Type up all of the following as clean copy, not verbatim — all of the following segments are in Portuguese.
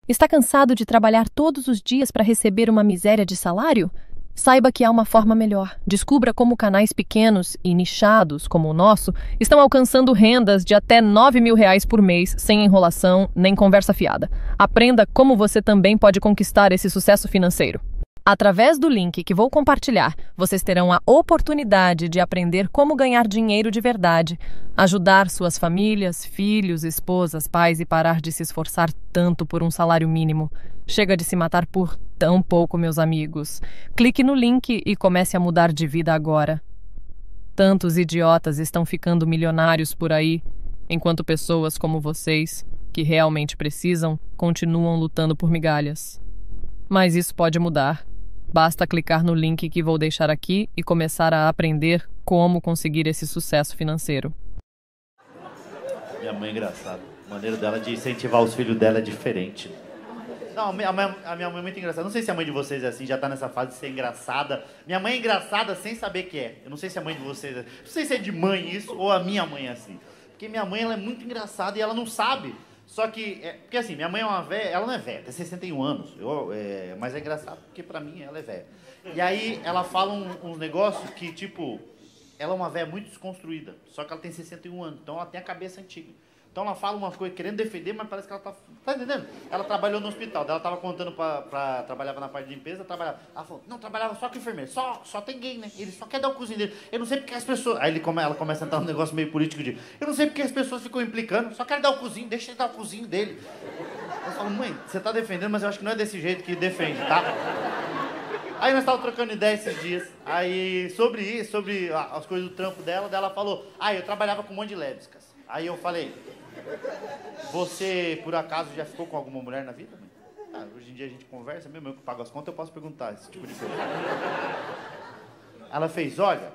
Está cansado de trabalhar todos os dias para receber uma miséria de salário? Saiba que há uma forma melhor. Descubra como canais pequenos e nichados, como o nosso, estão alcançando rendas de até R$ 9.000 por mês, sem enrolação nem conversa fiada. Aprenda como você também pode conquistar esse sucesso financeiro. Através do link que vou compartilhar, vocês terão a oportunidade de aprender como ganhar dinheiro de verdade, ajudar suas famílias, filhos, esposas, pais e parar de se esforçar tanto por um salário mínimo. Chega de se matar por tão pouco, meus amigos. Clique no link e comece a mudar de vida agora. Tantos idiotas estão ficando milionários por aí, enquanto pessoas como vocês, que realmente precisam, continuam lutando por migalhas. Mas isso pode mudar. Basta clicar no link que vou deixar aqui e começar a aprender como conseguir esse sucesso financeiro. Minha mãe é engraçada. A maneira dela de incentivar os filhos dela é diferente. Não, a minha mãe é muito engraçada. Não sei se a mãe de vocês é assim, já tá nessa fase de ser engraçada. Minha mãe é engraçada sem saber que é. Eu não sei se a mãe de vocês é. Não sei se é de mãe isso ou a minha mãe é assim. Porque minha mãe ela é muito engraçada e ela não sabe. Só que, porque assim, minha mãe é uma velha, ela não é velha, tem 61 anos, mas é engraçado porque pra mim ela é velha. E aí ela fala uns negócios que, tipo, ela é uma velha muito desconstruída, só que ela tem 61 anos, então ela tem a cabeça antiga. Então ela fala umas coisas querendo defender, mas parece que ela tá entendendo? Ela trabalhou no hospital, ela tava contando trabalhava na parte de limpeza, ela falou, não, trabalhava só com enfermeiro, só tem gay, né? Ele só quer dar o cozinho dele. Eu não sei porque as pessoas... Aí ela começa a entrar num negócio meio político de, eu não sei porque as pessoas ficam implicando, só quer dar o cozinho, deixa ele dar o cozinho dele. Eu falo, mãe, você tá defendendo, mas eu acho que não é desse jeito que defende, tá? Aí nós estávamos trocando ideia esses dias, aí sobre as coisas do trampo dela, ela falou, eu trabalhava com um monte de lésbicas. Aí eu falei, você, por acaso, já ficou com alguma mulher na vida? Hoje em dia a gente conversa, mesmo eu que pago as contas, eu posso perguntar esse tipo de coisa. Ela fez, olha...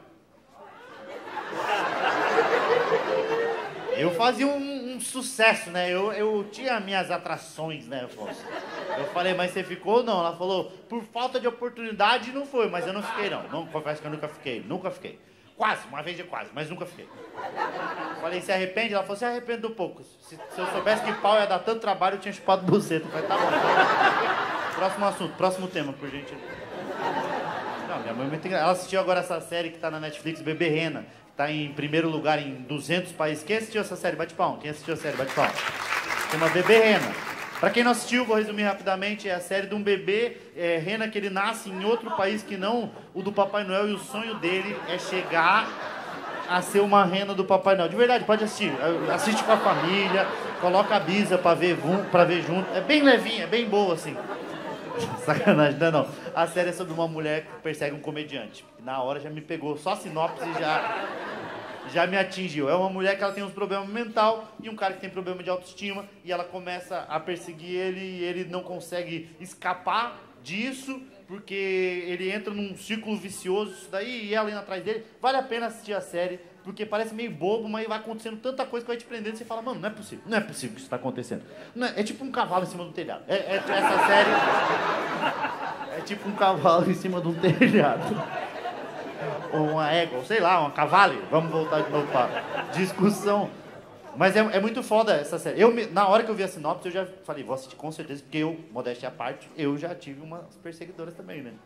Eu fazia um sucesso, né? Eu tinha minhas atrações, né, Afonso? Eu falei, mas você ficou ou não? Ela falou, por falta de oportunidade não foi, mas eu não fiquei, não. Não, confesso que eu nunca fiquei. Quase, uma vez de quase, mas nunca fiquei. Falei, se arrepende? Ela falou, se arrepende do pouco. Se eu soubesse que pau ia dar tanto trabalho, eu tinha chupado buceta. Eu falei, tá bom. Próximo assunto, próximo tema, por gentileza. Não, minha mãe é muito engraçada. Ela assistiu agora essa série que tá na Netflix, Bebê Rena. Tá em primeiro lugar em 200 países. Quem assistiu essa série? Bate palma. Quem assistiu a série? Bate palma. Chama Bebê Rena. Pra quem não assistiu, vou resumir rapidamente, é a série de um bebê rena que ele nasce em outro país que não o do Papai Noel e o sonho dele é chegar a ser uma rena do Papai Noel. De verdade, pode assistir. Assiste com a família, coloca a bisa pra ver junto. É bem levinha, é bem boa, assim. Sacanagem, não. A série é sobre uma mulher que persegue um comediante. Na hora já me pegou, só a sinopse já me atingiu. É uma mulher que ela tem uns problemas mental e um cara que tem problema de autoestima e ela começa a perseguir ele e ele não consegue escapar disso porque ele entra num círculo vicioso isso daí e ela indo atrás dele. Vale a pena assistir a série porque parece meio bobo, mas vai acontecendo tanta coisa que vai te prendendo e você fala, mano, não é possível que isso está acontecendo. É tipo um cavalo em cima do telhado. Essa série é tipo um cavalo em cima de um telhado. Ou uma égua, sei lá, uma cavale. Vamos voltar de novo para discussão. Mas é muito foda essa série. Na hora que eu vi a sinopse, eu já falei, vou assistir com certeza, porque eu, modéstia à parte, eu já tive umas perseguidoras também, né?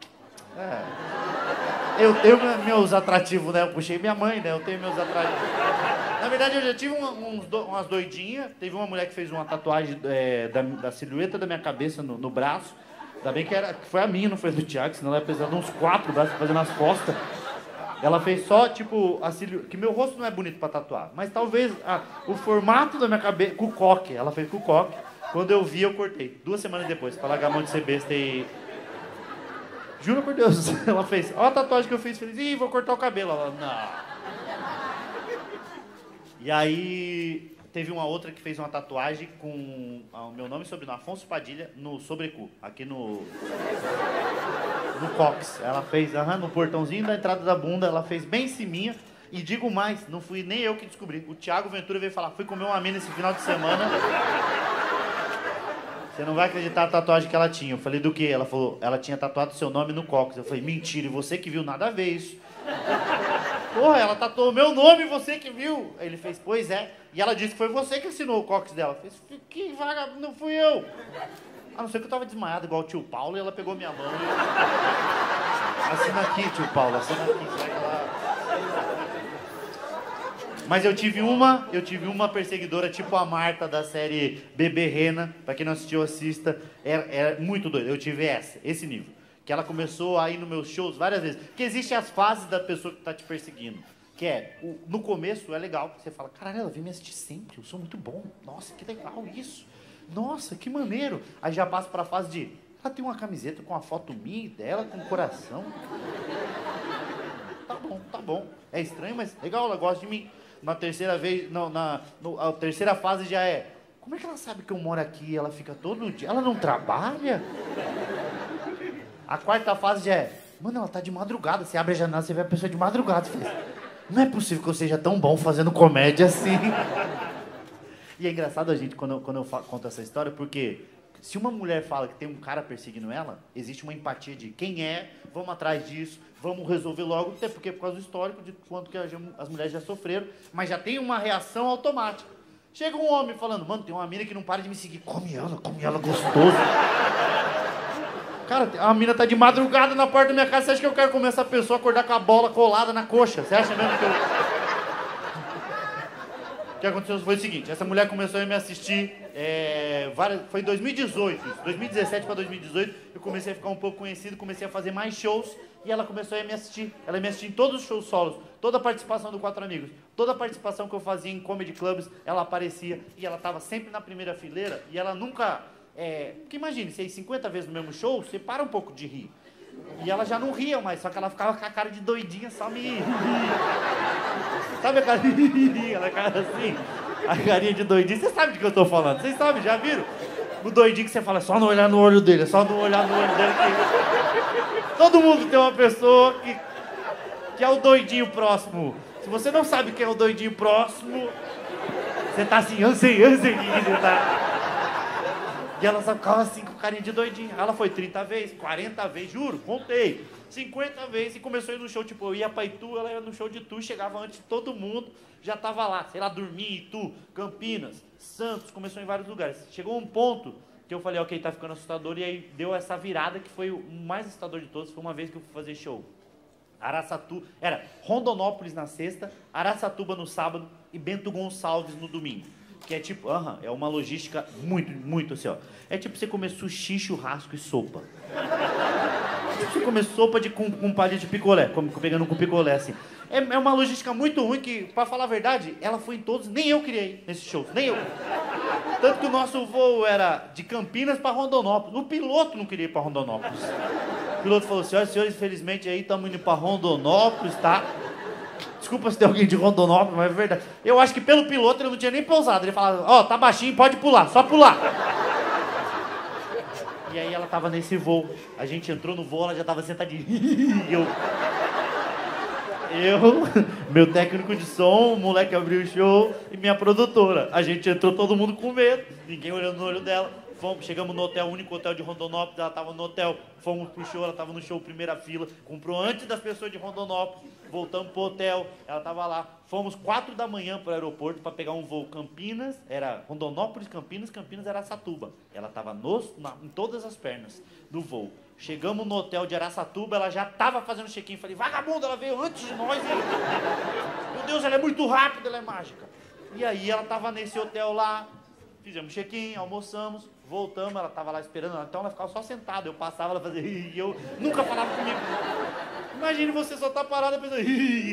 Eu tenho meus atrativos, né? Eu puxei minha mãe, né? Eu tenho meus atrativos. Na verdade, eu já tive umas doidinhas. Teve uma mulher que fez uma tatuagem da silhueta da minha cabeça no braço. Ainda bem que foi a minha, não foi a do Thiago, senão ela ia precisar de uns 4 braços fazendo as costas. Ela fez só, tipo, a silhueta... Que meu rosto não é bonito pra tatuar, mas talvez o formato da minha cabeça... Com o coque, ela fez com o coque. Quando eu vi, eu cortei. 2 semanas depois, pra largar a mão de ser besta e... Juro por Deus, ela fez... Olha a tatuagem que eu fiz, feliz. Ih, vou cortar o cabelo. Ela, não. E aí... Teve uma outra que fez uma tatuagem com o meu nome e sobrenome, Afonso Padilha, no sobrecu, aqui no cóccix. Ela fez, no portãozinho da entrada da bunda, ela fez bem em ciminha. E digo mais, não fui nem eu que descobri. O Thiago Ventura veio falar, fui comer uma mina esse final de semana. Você não vai acreditar a tatuagem que ela tinha. Eu falei, do quê? Ela falou, ela tinha tatuado seu nome no cóccix. Eu falei, mentira, e você que viu, nada a ver isso. Porra, ela tatuou o meu nome e você que viu. Aí ele fez, pois é. E ela disse que foi você que assinou o cóccix dela. Eu fiz, que vagabundo, não fui eu. A não ser que eu tava desmaiado igual o tio Paulo e ela pegou minha mão e... Assina aqui, tio Paulo, assina aqui. Sai lá. Mas eu tive uma perseguidora tipo a Marta da série Bebê Rena. Pra quem não assistiu, assista. É muito doido. Eu tive esse nível. Que ela começou a ir nos meus shows várias vezes. Porque existem as fases da pessoa que tá te perseguindo. Que é, no começo é legal. Você fala, caralho, ela vem me assistir sempre. Eu sou muito bom. Nossa, que legal isso. Nossa, que maneiro. Aí já passa pra fase de, ela tem uma camiseta com a foto minha e dela, com coração. Tá bom. É estranho, mas legal, ela gosta de mim. Na terceira vez, a terceira fase já é, como é que ela sabe que eu moro aqui e ela fica todo dia? Ela não trabalha? A quarta fase já é, mano, ela tá de madrugada. Você abre a janela, você vê a pessoa de madrugada. Você fala, não é possível que eu seja tão bom fazendo comédia assim. E é engraçado a gente, quando eu conto essa história, porque se uma mulher fala que tem um cara perseguindo ela, existe uma empatia de quem é, vamos atrás disso, vamos resolver logo, até porque por causa do histórico de quanto que as mulheres já sofreram, mas já tem uma reação automática. Chega um homem falando, mano, tem uma mina que não para de me seguir, come ela gostoso. Cara, a mina tá de madrugada na porta da minha casa, você acha que eu quero comer essa pessoa a acordar com a bola colada na coxa? Você acha mesmo que eu... O que aconteceu foi o seguinte, essa mulher começou a me assistir, foi em 2018, 2017 para 2018, eu comecei a ficar um pouco conhecido, comecei a fazer mais shows, e ela começou a me assistir. Ela me assistia em todos os shows solos, toda a participação do Quatro Amigos, toda a participação que eu fazia em comedy clubs, ela aparecia, e ela estava sempre na primeira fileira, e ela nunca... porque imagine, você ir 50 vezes no mesmo show, você para um pouco de rir. E ela já não ria mais, só que ela ficava com a cara de doidinha, só me... Sabe a cara de... Ela cara assim, a carinha de doidinha. Você sabe de que eu tô falando, vocês sabem, já viram? O doidinho que você fala, só não olhar no olho dele, só não olhar no olho dele. Que... Todo mundo tem uma pessoa que é o doidinho próximo. Se você não sabe quem é o doidinho próximo, você tá assim, eu sei, você tá... E ela só ficava assim, com carinha de doidinha. Ela foi 30 vezes, 40 vezes, juro, contei. 50 vezes e começou a ir no show, tipo, eu ia pra Itu, ela ia no show de Itu, chegava antes de todo mundo, já tava lá, sei lá, dormia em Itu, Campinas, Santos, começou em vários lugares. Chegou um ponto que eu falei, ok, tá ficando assustador, e aí deu essa virada que foi o mais assustador de todos, foi uma vez que eu fui fazer show. Araçatuba, era Rondonópolis na sexta, Araçatuba no sábado e Bento Gonçalves no domingo. Que é tipo, é uma logística muito assim, ó. É tipo você comer sushi, churrasco e sopa. Tipo você comer sopa com palha de picolé, pegando com picolé, assim. É uma logística muito ruim que, pra falar a verdade, ela foi em todos, nem eu criei nesse show, nem eu. Tanto que o nosso voo era de Campinas pra Rondonópolis. O piloto não queria ir pra Rondonópolis. O piloto falou, senhoras e senhores, infelizmente aí estamos indo pra Rondonópolis, tá? Desculpa se tem alguém de Rondonópolis, mas é verdade. Eu acho que pelo piloto ele não tinha nem pousado. Ele falava, ó, tá baixinho, pode pular, só pular. E aí ela tava nesse voo. A gente entrou no voo, ela já tava sentadinha. Meu técnico de som, o moleque abriu o show e minha produtora. A gente entrou todo mundo com medo, ninguém olhando no olho dela. Chegamos no hotel, o único hotel de Rondonópolis, ela tava no hotel, fomos pro show, ela tava no show primeira fila, comprou antes das pessoas de Rondonópolis, voltamos pro hotel, ela tava lá, fomos 4 da manhã pro aeroporto para pegar um voo Campinas, era Rondonópolis, Campinas era Araçatuba. Ela tava em todas as pernas do voo. Chegamos no hotel de Araçatuba, ela já tava fazendo check-in, falei, vagabunda, ela veio antes de nós, meu Deus, ela é muito rápida, ela é mágica. E aí ela tava nesse hotel lá, fizemos check-in, almoçamos, voltamos, ela tava lá esperando, então ela ficava só sentada, eu passava, ela fazia e eu nunca falava comigo. Imagine você só tá parada pensando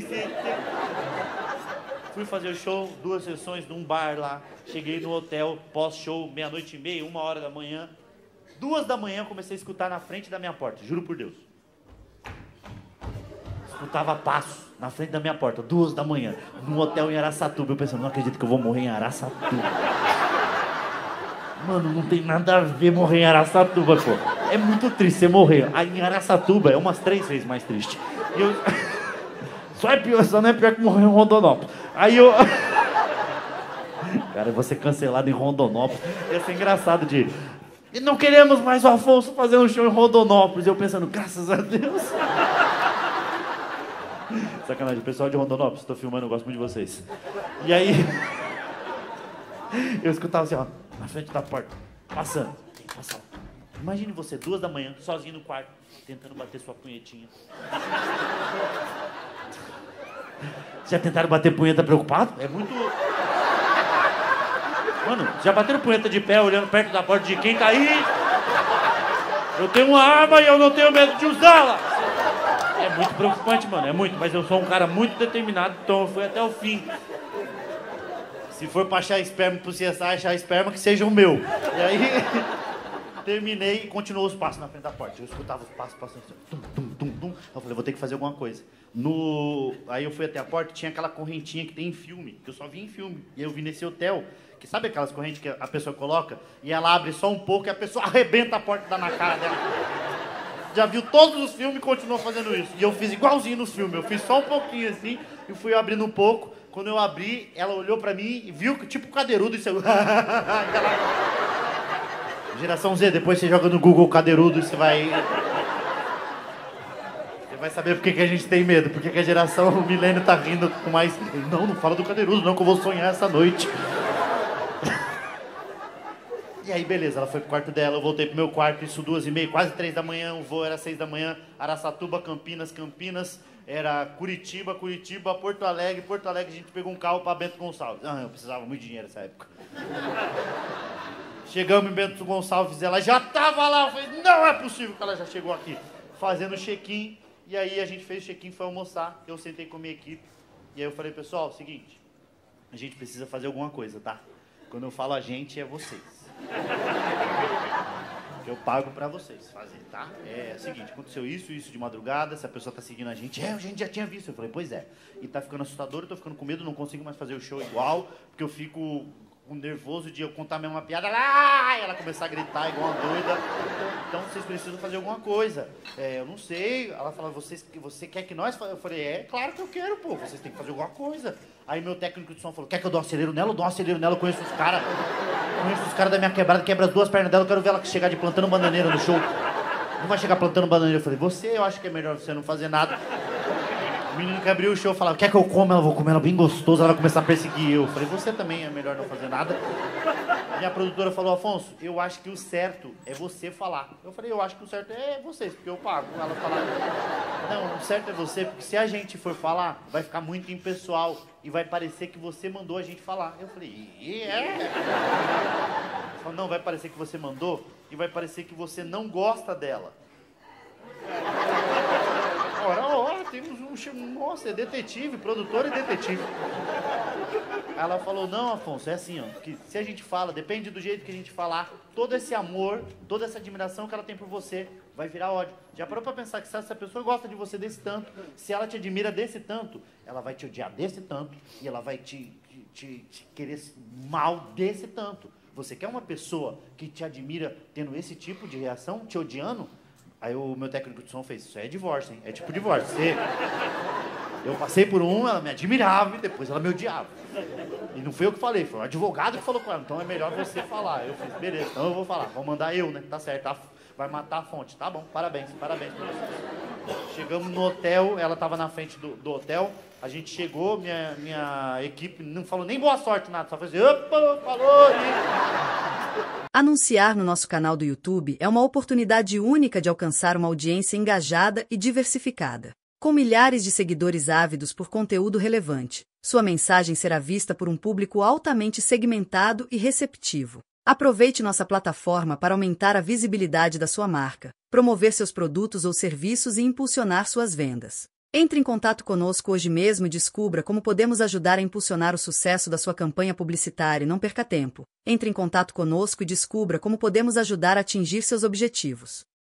Fui fazer o show, 2 sessões num bar lá, cheguei no hotel, pós-show, 00:30, 1h da manhã. 2 da manhã eu comecei a escutar na frente da minha porta, juro por Deus. Escutava passos na frente da minha porta, 2 da manhã, num hotel em Araçatuba. Eu pensando, não acredito que eu vou morrer em Araçatuba. Mano, não tem nada a ver morrer em Araçatuba, pô. É muito triste você morrer. Aí em Araçatuba é umas 3 vezes mais triste. E eu... Só não é pior que morrer em Rondonópolis. Aí eu... Cara, eu vou ser cancelado em Rondonópolis. Ia ser engraçado de... E não queremos mais o Afonso fazer um show em Rondonópolis. Eu pensando, graças a Deus. Sacanagem, pessoal de Rondonópolis, tô filmando, eu gosto muito de vocês. E aí... Eu escutava assim, ó, na frente da porta, passando, tem que passar. Imagine você, 2 da manhã, sozinho no quarto, tentando bater sua punhetinha. Já tentaram bater punheta preocupado? É muito... Mano, já bateram punheta de pé, olhando perto da porta de quem tá aí? Eu tenho uma arma e eu não tenho medo de usá-la. É muito preocupante, mano, é muito. Mas eu sou um cara muito determinado, então eu fui até o fim. Se for pra achar esperma, pro CSI achar esperma, que seja o meu. E aí... Terminei e continuou os passos na frente da porta. Eu escutava os passos passando assim, tum, tum, tum, tum. Eu falei, vou ter que fazer alguma coisa. Aí eu fui até a porta e tinha aquela correntinha que tem em filme, que eu só vi em filme. E eu vi nesse hotel, que sabe aquelas correntes que a pessoa coloca e ela abre só um pouco e a pessoa arrebenta a porta e dá na cara dela. Já viu todos os filmes e continuou fazendo isso. E eu fiz igualzinho nos filmes. Eu fiz só um pouquinho assim e fui abrindo um pouco. Quando eu abri, ela olhou pra mim e viu que tipo cadeirudo e saiu... Geração Z, depois você joga no Google cadeirudo e você vai saber por que a gente tem medo, porque que a geração milênio tá rindo com mais... Não fala do cadeirudo não, que eu vou sonhar essa noite. E aí, beleza, ela foi pro quarto dela, eu voltei pro meu quarto, isso 2h30, quase 3 da manhã, o voo era 6 da manhã, Araçatuba, Campinas, era Curitiba, Porto Alegre, a gente pegou um carro pra Bento Gonçalves. Ah, eu precisava muito de dinheiro nessa época. Chegamos em Bento Gonçalves, ela já tava lá, eu falei, não é possível que ela já chegou aqui. Fazendo check-in, e aí a gente fez o check-in, foi almoçar, eu sentei com a minha equipe, e aí eu falei, pessoal, seguinte, a gente precisa fazer alguma coisa, tá? Quando eu falo a gente, é vocês. Eu pago pra vocês fazer, tá? É o seguinte, aconteceu isso de madrugada, se a pessoa tá seguindo a gente já tinha visto. Eu falei, pois é. E tá ficando assustador, eu tô ficando com medo, não consigo mais fazer o show igual, porque eu fico nervoso de eu contar a mesma piada, e ela começar a gritar igual uma doida. Então vocês precisam fazer alguma coisa. Eu não sei. Ela falou, você quer que nós... Eu falei, claro que eu quero, pô, vocês têm que fazer alguma coisa. Aí meu técnico de som falou, quer que eu dou um acelero nela? Eu dou um acelero nela, eu conheço os caras da minha quebrada, quebra as 2 pernas dela, eu quero ver ela chegar de plantando bananeira no show. Não vai chegar plantando bananeira. Eu falei, eu acho que é melhor você não fazer nada. O menino que abriu o show falava, quer que eu coma? Ela, vou comer ela bem gostosa, ela vai começar a perseguir eu. Eu falei, você também é melhor não fazer nada. Minha produtora falou, Afonso, eu acho que o certo é você falar. Eu falei, eu acho que o certo é vocês, porque eu pago. Ela falou, não, o certo é você, porque se a gente for falar, vai ficar muito impessoal e vai parecer que você mandou a gente falar. Eu falei, Ela falou, não, vai parecer que você mandou e vai parecer que você não gosta dela. Ora, temos nossa, é detetive, produtor e detetive. Ela falou, não, Afonso, é assim, ó, que se a gente fala, depende do jeito que a gente falar, todo esse amor, toda essa admiração que ela tem por você vai virar ódio. Já parou pra pensar que se essa pessoa gosta de você desse tanto, se ela te admira desse tanto, ela vai te odiar desse tanto e ela vai te querer mal desse tanto. Você quer uma pessoa que te admira tendo esse tipo de reação, te odiando? Aí o meu técnico de som fez, isso é divórcio, hein? É tipo divórcio. Eu passei por ela me admirava e depois ela me odiava. E não fui eu que falei, foi o advogado que falou com ela. Então é melhor você falar. Eu fiz, beleza, então eu vou falar. Vou mandar eu, né? Tá certo, vai matar a fonte. Tá bom, parabéns pra vocês. Chegamos no hotel, ela tava na frente do hotel. A gente chegou, minha equipe não falou nem boa sorte, nada. Só fez assim, opa, falou. Anunciar no nosso canal do YouTube é uma oportunidade única de alcançar uma audiência engajada e diversificada. Com milhares de seguidores ávidos por conteúdo relevante, sua mensagem será vista por um público altamente segmentado e receptivo. Aproveite nossa plataforma para aumentar a visibilidade da sua marca, promover seus produtos ou serviços e impulsionar suas vendas. Entre em contato conosco hoje mesmo e descubra como podemos ajudar a impulsionar o sucesso da sua campanha publicitária e não perca tempo. Entre em contato conosco e descubra como podemos ajudar a atingir seus objetivos.